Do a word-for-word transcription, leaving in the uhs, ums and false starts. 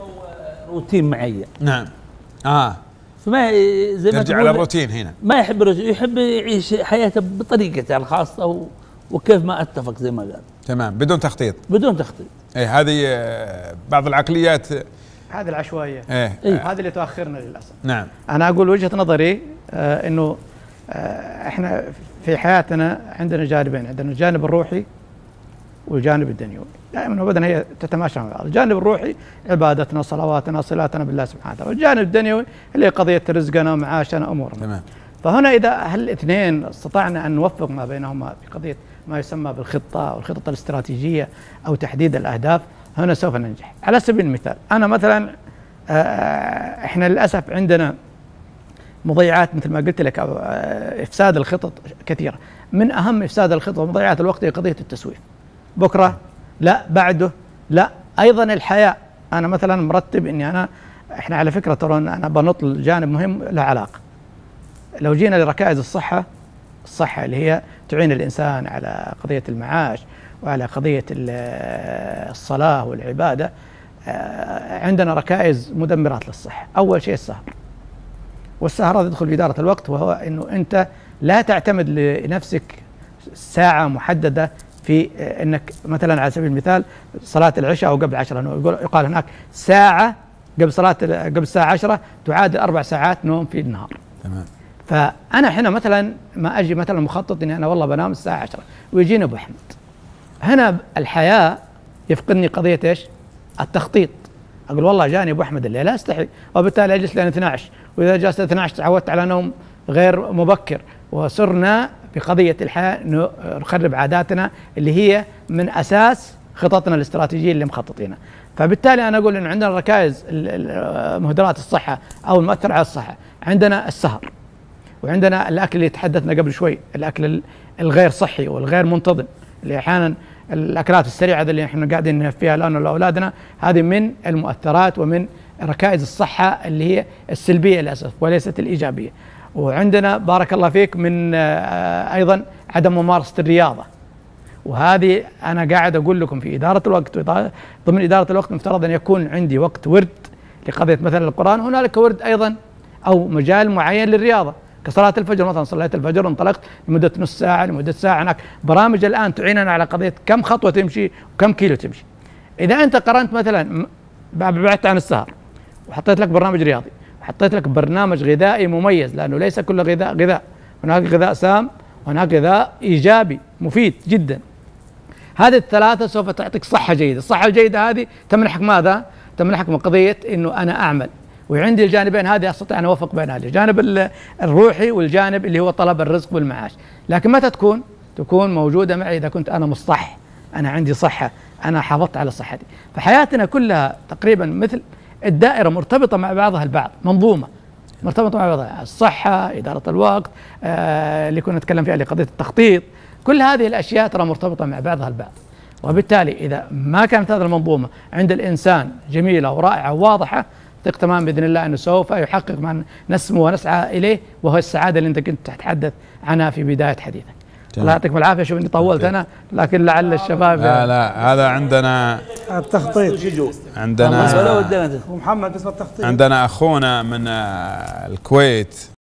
روتين معين. نعم. اه فما زي ما يرجع على الروتين هنا، ما يحب الروتين، يحب يعيش حياته بطريقته الخاصة وكيف ما اتفق زي ما قال. تمام، بدون تخطيط. بدون تخطيط. اي هذه بعض العقليات، هذه العشوائية. ايه, إيه؟ هذه اللي تؤخرنا للأسف. نعم. أنا أقول وجهة نظري آه إنه آه إحنا في حياتنا عندنا جانبين، عندنا الجانب الروحي والجانب الدنيوي، دائما وابدا هي تتماشى مع بعض. الجانب الروحي عبادتنا، صلواتنا، صلاتنا بالله سبحانه وتعالى، والجانب الدنيوي اللي هي قضية رزقنا ومعاشنا أمورنا. تمام. فهنا إذا هالاثنين استطعنا أن نوفق ما بينهما في قضية ما يسمى بالخطة أو الخطط الاستراتيجية أو تحديد الأهداف، هنا سوف ننجح. على سبيل المثال أنا مثلا إحنا للأسف عندنا مضيعات مثل ما قلت لك أو إفساد الخطط كثيرة. من أهم إفساد الخطط ومضيعات الوقت هي قضية التسويف. بكرة لا، بعده لا، أيضا الحياة. أنا مثلا مرتب إني أنا إحنا على فكرة ترون أنا بنطل جانب مهم له علاقة. لو جينا لركائز الصحة، الصحة اللي هي تعين الإنسان على قضية المعاش وعلى قضية الصلاة والعبادة، عندنا ركائز مدمرات للصحة. أول شيء السهر، والسهر هذا يدخل في إدارة الوقت، وهو إنه أنت لا تعتمد لنفسك ساعة محددة في إنك مثلا على سبيل المثال صلاة العشاء أو قبل عشرة، يقول يقال هناك ساعة قبل صلاة قبل الساعة عشرة تعادل أربع ساعات نوم في النهار. تمام. فأنا هنا مثلا ما أجي مثلا مخطط إني أنا والله بنام الساعة عشرة ويجيني أبو أحمد، هنا الحياة يفقدني قضية إيش؟ التخطيط. أقول والله جاني أبو أحمد الليلة أستحي، وبالتالي أجلس لين اثني عشر، وإذا جلست اثني عشر تعودت على نوم غير مبكر، وصرنا بقضية الحياة نخرب عاداتنا اللي هي من أساس خططنا الاستراتيجية اللي مخططينها. فبالتالي أنا أقول إن عندنا ركائز مهدرات الصحة أو المؤثرة على الصحة، عندنا السهر، وعندنا الأكل اللي تحدثنا قبل شوي، الأكل الغير صحي والغير منتظم، اللي أحيانا الأكلات السريعة اللي احنا قاعدين فيها الآن لأولادنا، هذه من المؤثرات ومن ركائز الصحة اللي هي السلبية للأسف وليست الإيجابية. وعندنا بارك الله فيك من أيضا عدم ممارسة الرياضة، وهذه أنا قاعد أقول لكم في إدارة الوقت، ضمن إدارة الوقت مفترض أن يكون عندي وقت ورد لقضية مثلا القرآن، هنالك ورد أيضا أو مجال معين للرياضة كصلاة الفجر. مثلا صليت الفجر وانطلقت لمدة نص ساعة لمدة ساعة، هناك برامج الآن تعيننا على قضية كم خطوة تمشي وكم كيلو تمشي. إذا أنت قرنت مثلا بعدت عن السهر وحطيت لك برنامج رياضي وحطيت لك برنامج غذائي مميز، لأنه ليس كل غذاء غذاء، هناك غذاء سام وهناك غذاء إيجابي مفيد جدا. هذه الثلاثة سوف تعطيك صحة جيدة. الصحة الجيدة هذه تمنحك ماذا؟ تمنحك من قضية إنه أنا أعمل وعندي الجانبين هذه أستطيع أن أوفق بين هذه الجانب الروحي والجانب اللي هو طلب الرزق والمعاش. لكن متى تكون؟ تكون موجودة معي إذا كنت أنا مصح، أنا عندي صحة، أنا حافظت على صحتي. فحياتنا كلها تقريبا مثل الدائرة مرتبطة مع بعضها البعض، منظومة مرتبطة مع بعضها. الصحة، إدارة الوقت، آه اللي كنا نتكلم فيها لقضية التخطيط، كل هذه الأشياء ترى مرتبطة مع بعضها البعض. وبالتالي إذا ما كانت هذه المنظومة عند الإنسان جميلة ورائعة وواضحة، ثق تمام بإذن الله أنه سوف يحقق ما نسمو ونسعى إليه، وهو السعادة اللي أنت كنت تتحدث عنها في بداية حديثك. الله يعطيكم العافية. شوف إني طولت أنا، لكن لعل الشباب لا لا هذا عندنا التخطيط، عندنا ومحمد باسم التخطيط، عندنا أخونا من الكويت